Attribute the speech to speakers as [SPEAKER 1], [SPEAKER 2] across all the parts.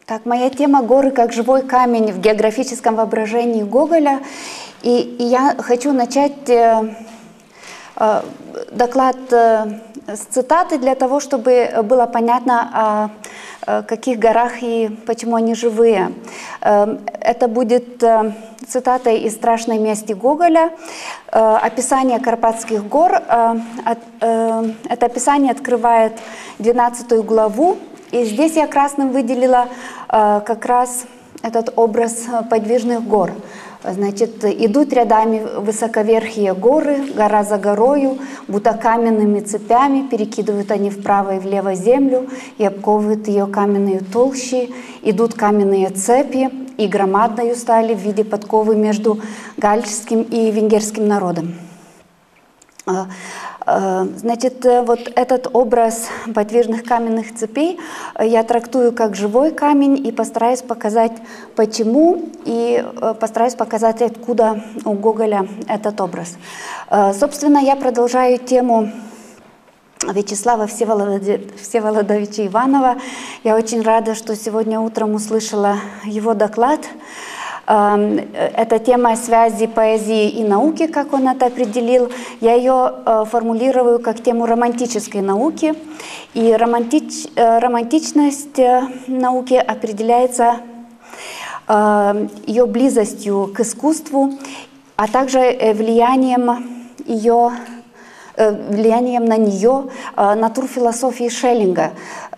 [SPEAKER 1] Так, моя тема «Горы как живой камень» в географическом воображении Гоголя. И я хочу начать доклад с цитаты для того, чтобы было понятно, о каких горах и почему они живые. Это будет цитата из «Страшной мести» Гоголя, описание Карпатских гор. Это описание открывает 12 главу. И здесь я красным выделила как раз этот образ подвижных гор. Значит, идут рядами высоковерхие горы, гора за горою, будто каменными цепями, перекидывают они вправо и влево землю и обковывают ее каменные толщи. Идут каменные цепи, и громадною стали в виде подковы между галичским и венгерским народом. Значит, вот этот образ подвижных каменных цепей я трактую как живой камень и постараюсь показать, почему, и постараюсь показать, откуда у Гоголя этот образ. Собственно, я продолжаю тему Вячеслава Всеволодовича Иванова. Я очень рада, что сегодня утром услышала его доклад. Это тема связи поэзии и науки, как он это определил. Я ее формулирую как тему романтической науки. И романтичность науки определяется ее близостью к искусству, а также влиянием на нее натурфилософии Шеллинга.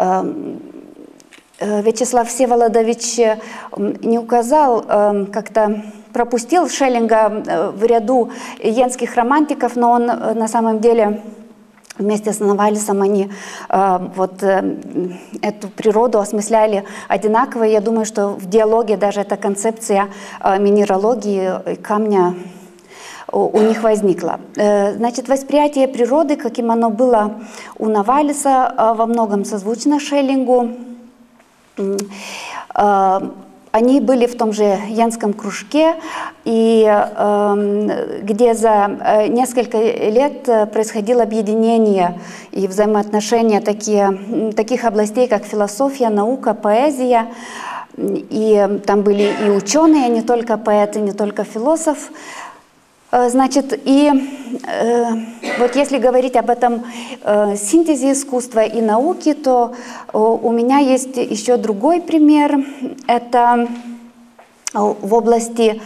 [SPEAKER 1] Вячеслав Всеволодович не указал, как-то пропустил Шеллинга в ряду йенских романтиков, но он на самом деле вместе с Новалисом они вот эту природу осмысляли одинаково. Я думаю, что в диалоге даже эта концепция минералогии камня у них возникла. Значит, восприятие природы, каким оно было у Новалиса, во многом созвучно Шеллингу. Они были в том же йенском кружке, и где за несколько лет происходило объединение и взаимоотношения таких областей, как философия, наука, поэзия. И там были и ученые, не только поэты, не только философ. Значит, и вот если говорить об этом синтезе искусства и науки, то у меня есть еще другой пример. Это в области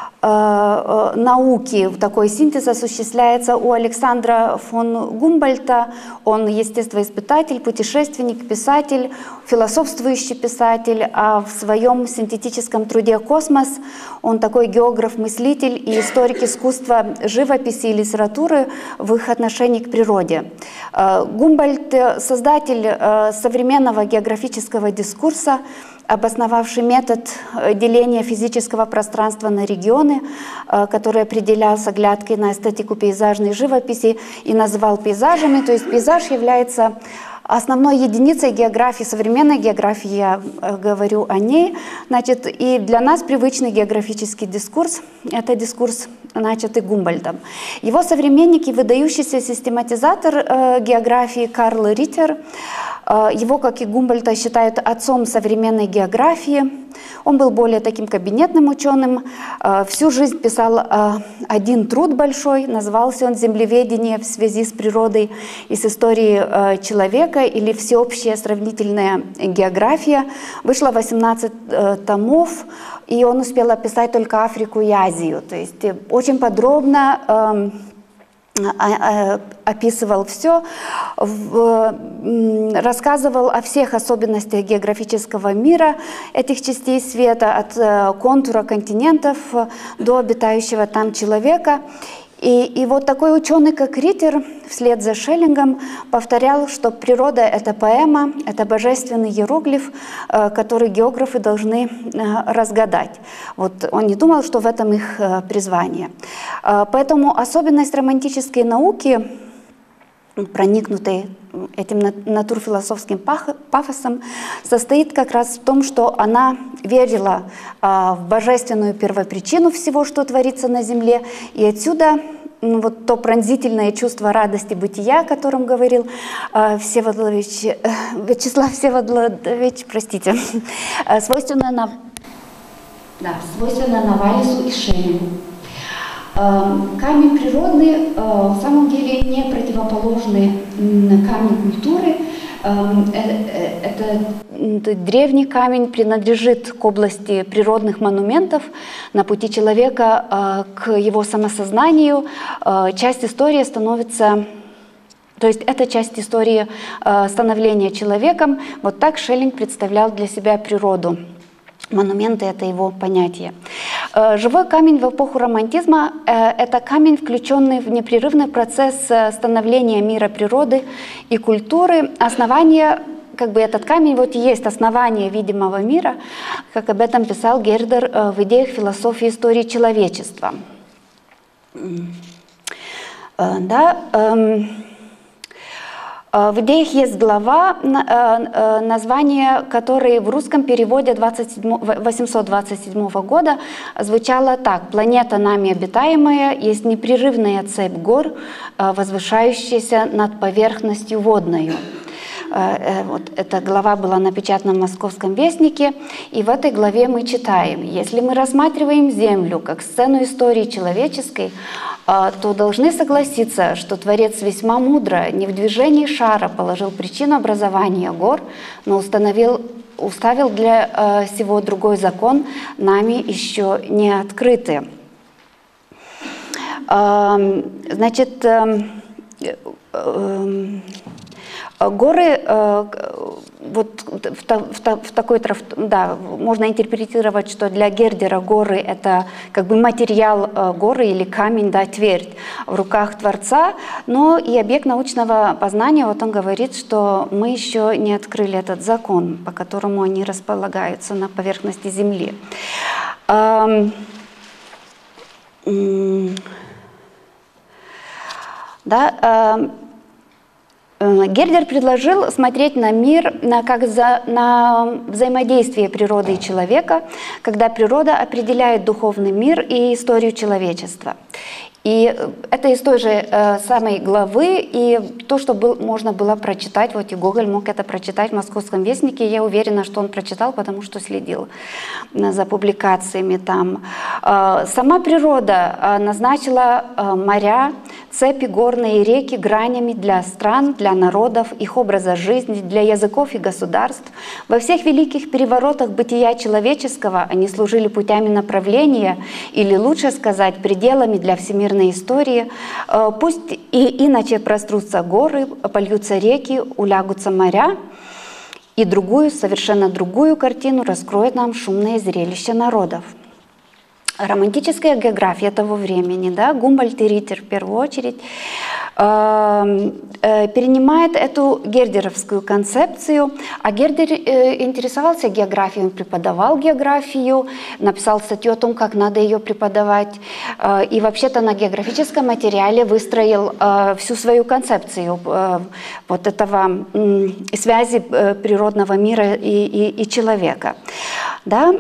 [SPEAKER 1] науки такой синтез осуществляется у Александра фон Гумбольдта. Он естествоиспытатель, путешественник, писатель, философствующий писатель, а в своем синтетическом труде «Космос» он такой географ-мыслитель и историк искусства, живописи и литературы в их отношении к природе. Гумбольдт — создатель современного географического дискурса, обосновавший метод деления физического пространства на регионы, который определялся глядкой на эстетику пейзажной живописи и называл пейзажами. То есть пейзаж является основной единицей географии, современной географии, я говорю о ней. Значит, и для нас привычный географический дискурс — это дискурс, начатый Гумбольдтом. Его современник и выдающийся систематизатор географии Карл Риттер. Его, как и Гумбольдта, считают отцом современной географии. Он был более таким кабинетным ученым. Всю жизнь писал один труд большой, назывался он «Землеведение в связи с природой и с историей человека» или «Всеобщая сравнительная география». Вышло 18 томов, и он успел описать только Африку и Азию. То есть очень подробно описывал все, рассказывал о всех особенностях географического мира этих частей света, от контура континентов до обитающего там человека. И вот такой ученый, как Риттер, вслед за Шеллингом повторял, что природа — это поэма, это божественный иероглиф, который географы должны разгадать. Вот он не думал, что в этом их призвание. Поэтому особенность романтической науки, проникнутой этим натурфилософским пафосом, состоит как раз в том, что она верила в божественную первопричину всего, что творится на Земле, и отсюда вот то пронзительное чувство радости бытия, о котором говорил Вячеслав Всеволодович, простите, свойственно Навалису и Шеллингу. Камень природный в самом деле не противоположный камню культуры. Это древний камень принадлежит к области природных монументов. На пути человека к его самосознанию часть истории становится... То есть это часть истории становления человеком. Вот так Шеллинг представлял для себя природу. Монументы — это его понятие. Живой камень в эпоху романтизма — это камень, включенный в непрерывный процесс становления мира, природы и культуры. Основание, как бы этот камень вот и есть основание видимого мира, как об этом писал Гердер в идеях философии истории человечества. В идеях есть глава, название которой в русском переводе 827 года звучало так: «Планета нами обитаемая есть непрерывная цепь гор, возвышающаяся над поверхностью водною». Вот эта глава была напечатана в Московском вестнике, и в этой главе мы читаем: «Если мы рассматриваем Землю как сцену истории человеческой, то должны согласиться, что Творец весьма мудро не в движении шара положил причину образования гор, но уставил для сего другой закон, нами еще не открытый». Значит, горы, вот в такой, да, можно интерпретировать, что для Гердера горы — это как бы материал горы или камень, да, твердь в руках Творца, но и объект научного познания. Вот он говорит, что мы еще не открыли этот закон, по которому они располагаются на поверхности Земли. Гердер предложил смотреть на мир на взаимодействие природы и человека, когда природа определяет духовный мир и историю человечества. И это из той же самой главы, и то, что можно было прочитать, вот и Гоголь мог это прочитать в Московском вестнике, я уверена, что он прочитал, потому что следил за публикациями там. Сама природа назначила моря, цепи горные реки гранями для стран, для народов, их образа жизни, для языков и государств. Во всех великих переворотах бытия человеческого они служили путями направления, или лучше сказать, пределами для всемирной истории. Пусть и иначе прострутся горы, польются реки, улягутся моря, и совершенно другую картину раскроет нам шумное зрелище народов. Романтическая география того времени, да, Гумбольдт и Риттер в первую очередь, перенимает эту гердеровскую концепцию. А Гердер интересовался географией, он преподавал географию, написал статью о том, как надо ее преподавать. И вообще-то на географическом материале выстроил всю свою концепцию вот этого связи природного мира и человека. Да?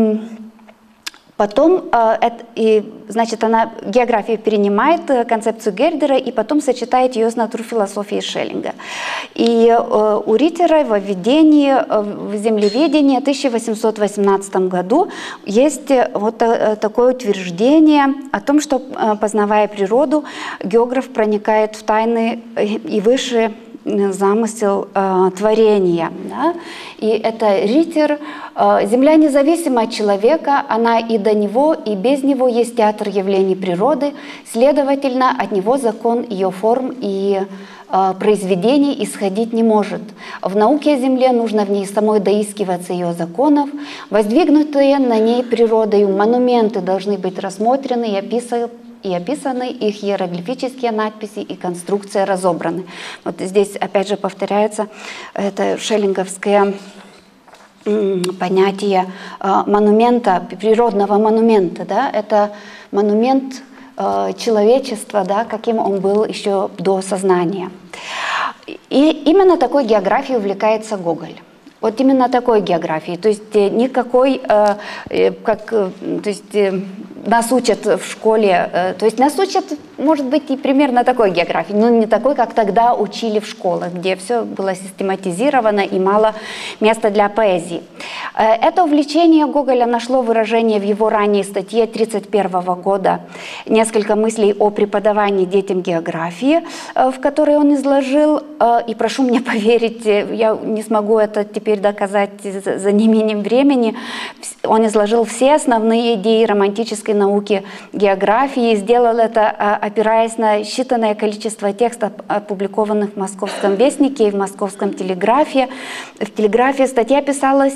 [SPEAKER 1] Потом, значит, география перенимает концепцию Гердера и потом сочетает ее с натурфилософией Шеллинга. И у Риттера в введении в землеведение в 1818 году есть вот такое утверждение о том, что, познавая природу, географ проникает в тайны и выше замысел творения. Да? И это Риттер. Земля независима от человека, она и до него, и без него есть театр явлений природы, следовательно, от него закон ее форм и произведений исходить не может. В науке о Земле нужно в ней самой доискиваться ее законов. Воздвигнутые на ней природою монументы должны быть рассмотрены и описаны их иероглифические надписи и конструкция разобраны. Вот здесь опять же повторяется это шеллинговское понятие монумента, природного монумента. Да? Это монумент человечества, да, каким он был еще до сознания. И именно такой географией увлекается Гоголь. Вот именно такой географией, то есть никакой, нас учат в школе, то есть нас учат, может быть, и примерно такой географии, но не такой, как тогда учили в школах, где все было систематизировано и мало места для поэзии. Это увлечение Гоголя нашло выражение в его ранней статье 1931 года «Несколько мыслей о преподавании детям географии», в которой он изложил, и прошу мне поверить, я не смогу это теперь доказать за неимением времени, он изложил все основные идеи романтической науки географии, и сделал это, опираясь на считанное количество текстов, опубликованных в «Московском вестнике» и в «Московском телеграфе». В «Телеграфе» статья писалась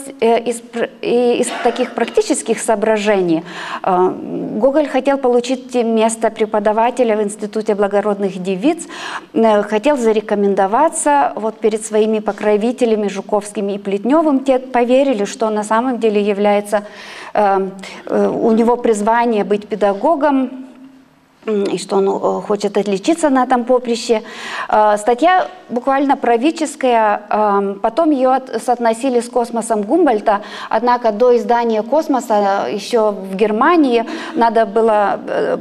[SPEAKER 1] из таких практических соображений. Гоголь хотел получить место преподавателя в Институте благородных девиц, хотел зарекомендоваться вот перед своими покровителями Жуковским и Плетневым. Те поверили, что на самом деле является у него призвание быть педагогом, и что он хочет отличиться на этом поприще. Статья буквально правительская, потом ее соотносили с «Космосом» Гумбольдта, однако до издания «Космоса» еще в Германии надо было,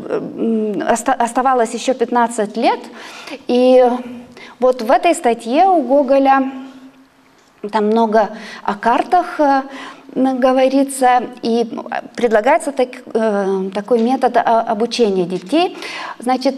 [SPEAKER 1] оставалось еще 15 лет, и вот в этой статье у Гоголя там много о картах говорится, и предлагается такой метод обучения детей. Значит,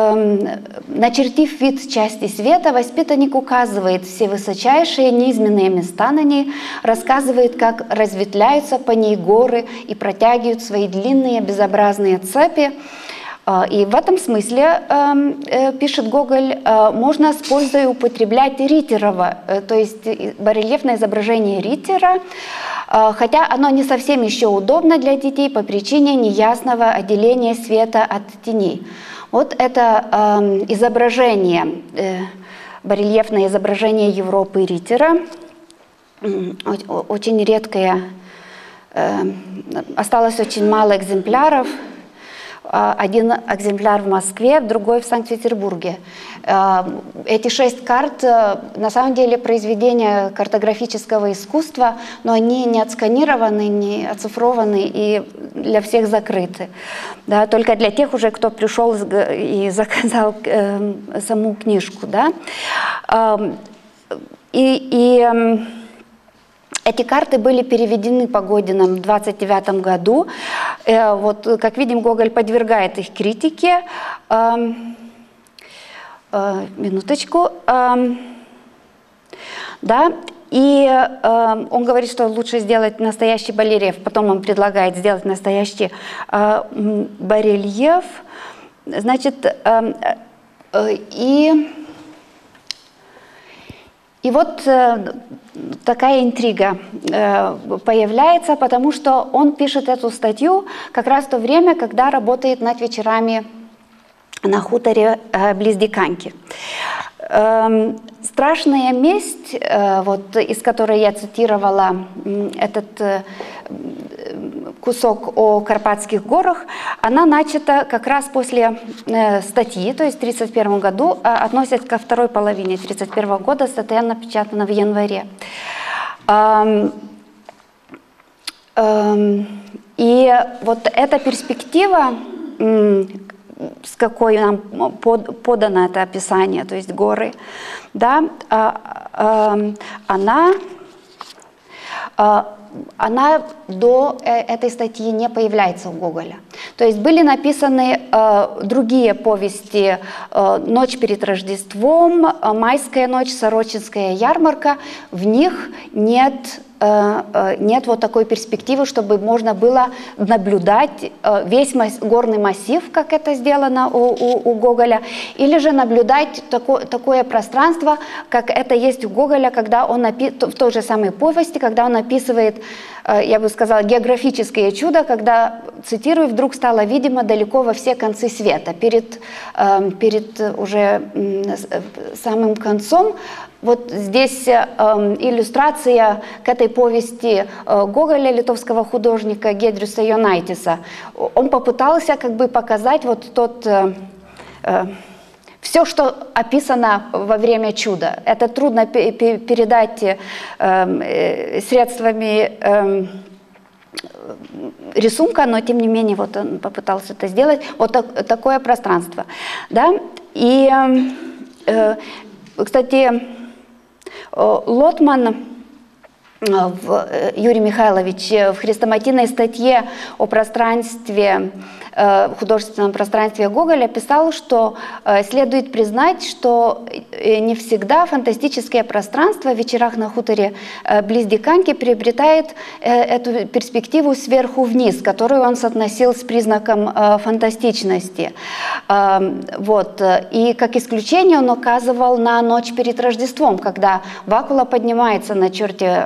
[SPEAKER 1] начертив вид части света, воспитанник указывает все высочайшие неизменные места на ней, рассказывает, как разветвляются по ней горы и протягивают свои длинные безобразные цепи. И в этом смысле, пишет Гоголь, можно с пользой употреблять Риттерова, то есть барельефное изображение Риттера, хотя оно не совсем еще удобно для детей по причине неясного отделения света от теней. Вот это изображение, барельефное изображение Европы Риттера, очень редкое, осталось очень мало экземпляров. Один экземпляр в Москве, другой в Санкт-Петербурге. Эти 6 карт на самом деле произведения картографического искусства, но они не отсканированы, не оцифрованы и для всех закрыты. Да, только для тех уже, кто пришел и заказал саму книжку. Да. Эти карты были переведены Погодиным в 1929 году. Вот, как видим, Гоголь подвергает их критике. Минуточку. Да. И он говорит, что лучше сделать настоящий барельеф. Потом он предлагает сделать настоящий барельеф. Значит, и вот такая интрига появляется, потому что он пишет эту статью как раз в то время, когда работает над вечерами на хуторе близ Диканьки. «Страшная месть», вот, из которой я цитировала этот кусок о Карпатских горах, она начата как раз после статьи, то есть в 1931 году, относится ко второй половине 1931 года, статья напечатана в январе. И вот эта перспектива, с какой нам подано это описание, то есть горы, да, она до этой статьи не появляется у Гоголя. То есть были написаны другие повести «Ночь перед Рождеством», «Майская ночь», «Сорочинская ярмарка». В них нет вот такой перспективы, чтобы можно было наблюдать весь горный массив, как это сделано у Гоголя, или же наблюдать такое пространство, как это есть у Гоголя, когда он в той же самой повести, когда он описывает, я бы сказала, географическое чудо, когда, цитирую, вдруг стало видимо далеко во все концы света. Перед уже самым концом. Вот здесь иллюстрация к этой повести Гоголя, литовского художника Гедрюса Jonaitis. Он попытался как бы показать вот все, что описано во время чуда. Это трудно передать средствами рисунка, но тем не менее вот он попытался это сделать. Вот такое пространство. Да? И, кстати, Лотман, Юрий Михайлович, в хрестоматийной статье о пространстве, художественном пространстве Гоголя писал, что следует признать, что не всегда фантастическое пространство в «Вечерах на хуторе близ Диканьки» приобретает эту перспективу сверху вниз, которую он соотносил с признаком фантастичности. Вот. И как исключение он указывал на «Ночь перед Рождеством», когда Вакула поднимается на черте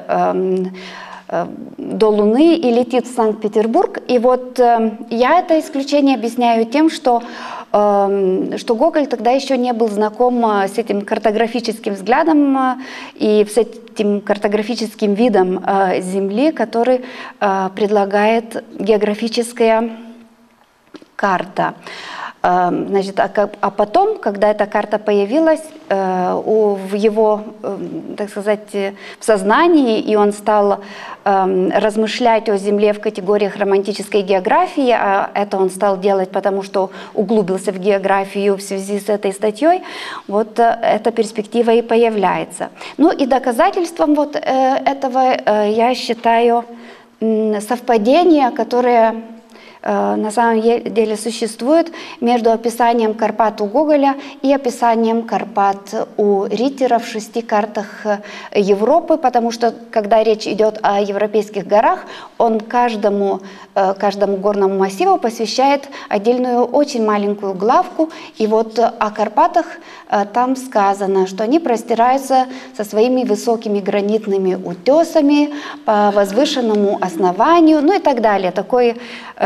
[SPEAKER 1] до Луны и летит в Санкт-Петербург. И вот я это исключение объясняю тем, что Гоголь тогда еще не был знаком с этим картографическим взглядом и с этим картографическим видом Земли, который предлагает географическая карта. Значит, а потом, когда эта карта появилась в его, так сказать, в сознании, и он стал размышлять о Земле в категориях романтической географии, а это он стал делать, потому что углубился в географию в связи с этой статьей, вот эта перспектива и появляется. Ну и доказательством вот этого я считаю совпадение, которое на самом деле существует между описанием Карпат у Гоголя и описанием Карпат у Риттера в 6 картах Европы, потому что, когда речь идет о европейских горах, он каждому горному массиву посвящает отдельную очень маленькую главку. И вот о Карпатах там сказано, что они простираются со своими высокими гранитными утесами по возвышенному основанию, ну и так далее. Такой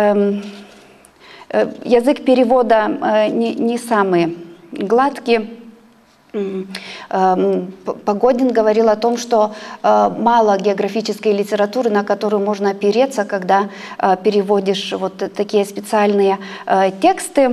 [SPEAKER 1] язык перевода не самый гладкий. Погодин говорил о том, что мало географической литературы, на которую можно опереться, когда переводишь вот такие специальные тексты.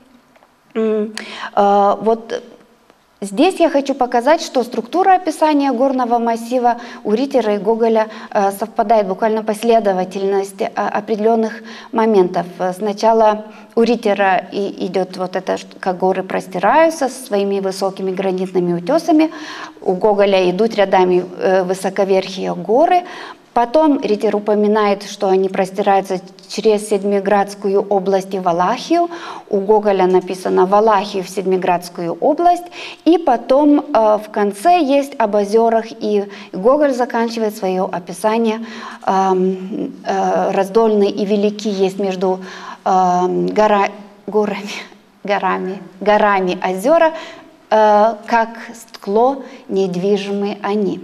[SPEAKER 1] Вот здесь я хочу показать, что структура описания горного массива у Риттера и Гоголя совпадает, буквально последовательность определенных моментов. Сначала у Риттера идет вот это, как горы простираются со своими высокими гранитными утесами, у Гоголя идут рядами высоковерхие горы. Потом Риттер упоминает, что они простираются через Седмиградскую область и Валахию. У Гоголя написано «Валахию в Седмиградскую область». И потом в конце есть об озерах, и Гоголь заканчивает свое описание «Раздольны и велики есть между горами озера, как скло недвижимы они».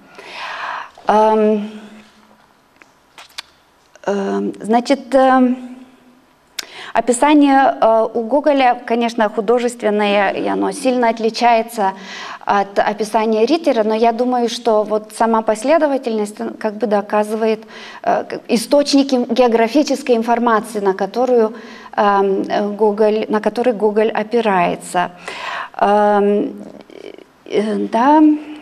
[SPEAKER 1] Значит, описание у Гоголя, конечно, художественное, и оно сильно отличается от описания Риттера, но я думаю, что вот сама последовательность как бы доказывает источники географической информации, на который Гоголь опирается. Да.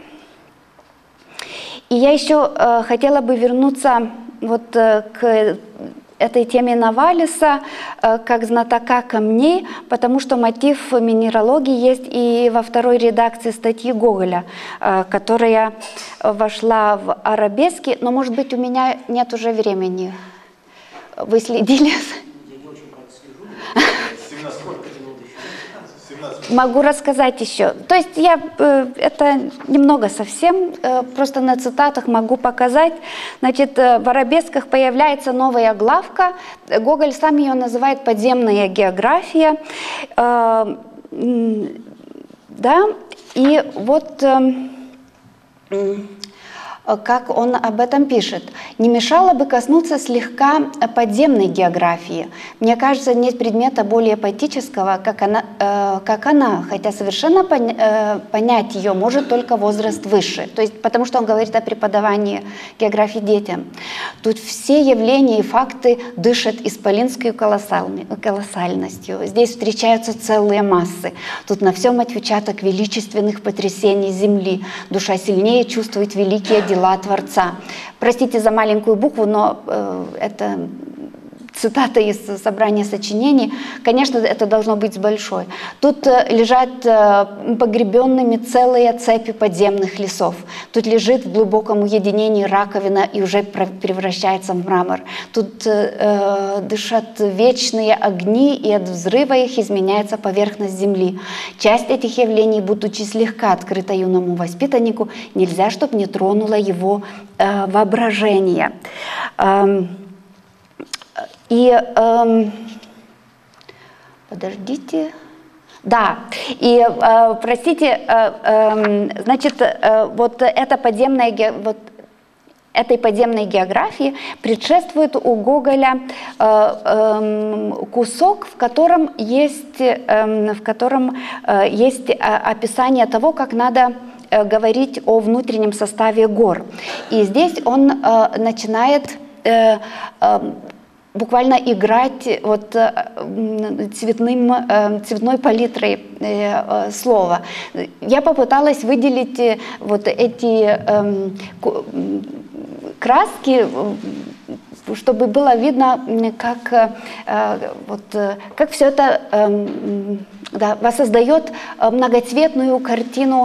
[SPEAKER 1] И я еще хотела бы вернуться вот к этой теме Навалиса как знатока камней, потому что мотив минералогии есть и во второй редакции статьи Гоголя, которая вошла в Арабески, но, может быть, у меня нет уже времени. Вы следили?
[SPEAKER 2] Я не очень про это слежу. 17 минут еще.
[SPEAKER 1] Могу рассказать еще. То есть я это немного совсем, просто на цитатах могу показать. Значит, в Арабесках появляется новая главка. Гоголь сам ее называет «Подземная география». Да, и вот как он об этом пишет. «Не мешало бы коснуться слегка подземной географии. Мне кажется, нет предмета более поэтического, как она, хотя совершенно понять ее может только возраст выше». То есть, потому что он говорит о преподавании географии детям. Тут все явления и факты дышат исполинской колоссальностью. Здесь встречаются целые массы. Тут на всем отпечаток величественных потрясений земли. Душа сильнее чувствует великие дела Творца. Простите за маленькую букву, но это цитата из собрания сочинений. Конечно, это должно быть с большой. Тут лежат погребенными целые цепи подземных лесов. Тут лежит в глубоком уединении раковина и уже превращается в мрамор. Тут дышат вечные огни, и от взрыва их изменяется поверхность земли. Часть этих явлений, будучи слегка открыта юному воспитаннику, нельзя, чтобы не тронуло его воображение. И, подождите, да, и, простите, значит, вот эта подземная, вот этой подземной географии предшествует у Гоголя кусок, в котором есть описание того, как надо говорить о внутреннем составе гор. И здесь он начинает буквально играть вот цветной палитрой слова. Я попыталась выделить вот эти краски, чтобы было видно, как все это воссоздает многоцветную картину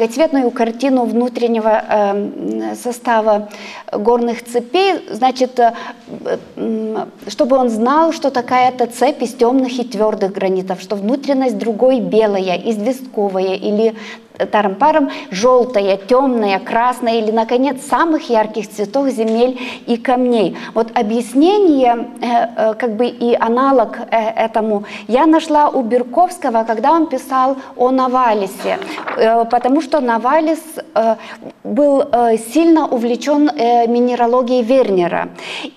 [SPEAKER 1] внутреннего состава горных цепей. Значит, чтобы он знал, что такая-то цепь из темных и твердых гранитов, что внутренность другой белая, известковая или тарам-парам желтая, темная, красная или, наконец, самых ярких цветов земель и камней. Вот объяснение, как бы и аналог этому я нашла у Берковского, когда он писал о Навалисе, потому что Навалис был сильно увлечен минералогией Вернера.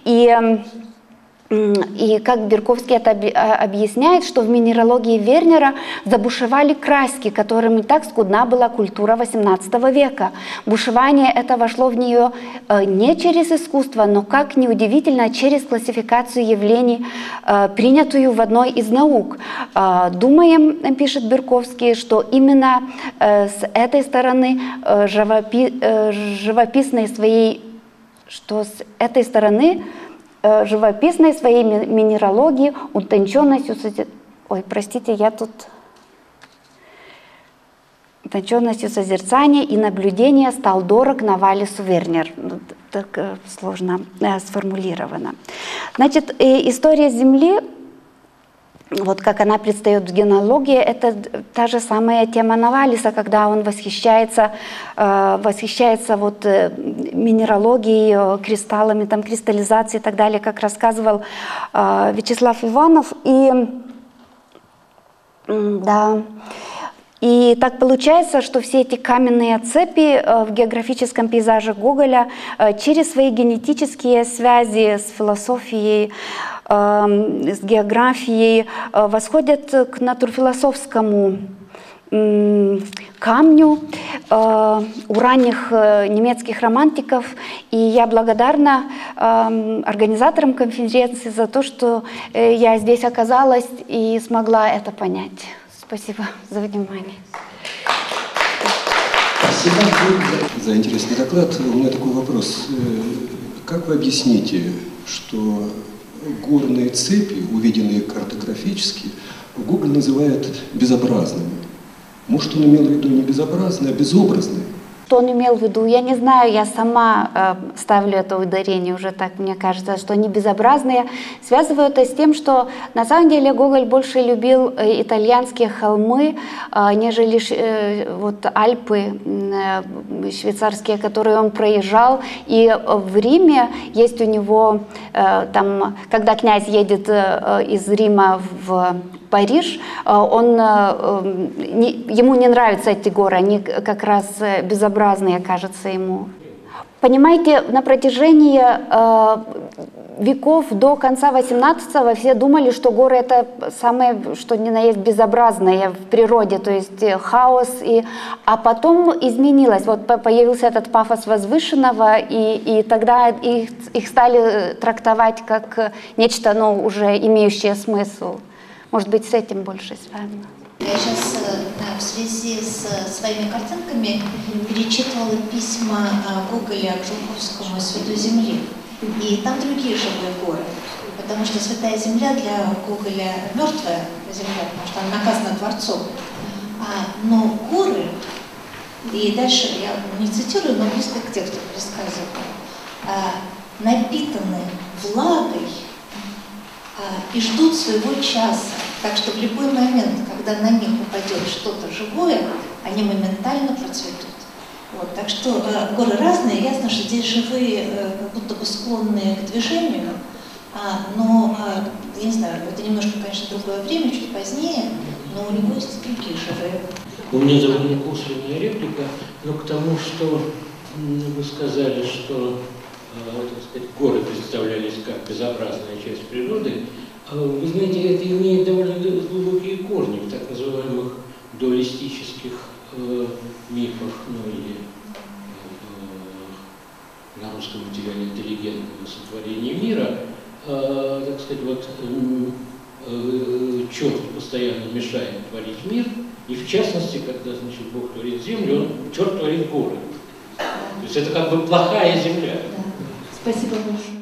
[SPEAKER 1] И как Берковский это объясняет, что в минералогии Вернера забушевали краски, которым и так скудна была культура XVIII века. Бушевание это вошло в нее не через искусство, но, как неудивительно, через классификацию явлений, принятую в одной из наук. Думаем, пишет Берковский, что именно с этой стороны живописной своей минералогии, утонченностью созерцания и наблюдения стал дорог Навалису Вернер. Так сложно сформулировано. Значит, история Земли, вот как она предстает в генеалогии, это та же самая тема Навалиса, когда он восхищается вот минералогией, кристаллами, там, кристаллизацией и так далее, как рассказывал Вячеслав Иванов. И так получается, что все эти каменные цепи в географическом пейзаже Гоголя через свои генетические связи с философией, с географией восходят к натурфилософскому камню у ранних немецких романтиков. И я благодарна организаторам конференции за то, что я здесь оказалась и смогла это понять. Спасибо за внимание.
[SPEAKER 3] Спасибо за интересный доклад. У меня такой вопрос. Как вы объясните, что горные цепи, увиденные картографически, Гоголь называет безобразными? Может, он имел в виду не безобразные, а безобразные?
[SPEAKER 1] Что он имел в виду, я не знаю, я сама ставлю это ударение уже так, мне кажется, что они безобразные. Связываю это с тем, что на самом деле Гоголь больше любил итальянские холмы, нежели вот Альпы швейцарские, которые он проезжал. И в Риме есть у него, там, когда князь едет из Рима в Париж, ему не нравятся эти горы, они как раз безобразные, кажется ему. Понимаете, на протяжении веков до конца 18-го все думали, что горы это самое, что ни на есть, безобразное в природе, то есть хаос. А потом изменилось, вот появился этот пафос возвышенного, и тогда их стали трактовать как нечто, ну, уже имеющее смысл. Может быть, с этим больше связано.
[SPEAKER 4] Я сейчас в связи с своими картинками перечитывала письма Гоголя к Жуковскому из «Святой земли». И там другие живые горы. Потому что Святая Земля для Гоголя мертвая земля, потому что она наказана Творцом. Но горы, и дальше я не цитирую, но близко к тексту пересказываю, напитаны влагой и ждут своего часа. Так что в любой момент, когда на них упадет что-то живое, они моментально процветут. Вот, так что горы разные, ясно, что здесь живые, как будто бы склонные к движению, но, я не знаю, это немножко, конечно, другое время, чуть позднее, но у него есть другие живые.
[SPEAKER 5] У меня довольно косвенная реплика, но к тому, что вы сказали, что, так сказать, горы представлялись как безобразная часть природы. Вы знаете, это имеет довольно глубокие корни в так называемых дуалистических мифах, ну или на русском материале интеллигентного сотворения мира. Так сказать, вот черт постоянно мешает творить мир, и в частности, когда, значит, Бог творит землю, черт творит горы. То есть это как бы плохая земля.
[SPEAKER 4] Да. Спасибо большое.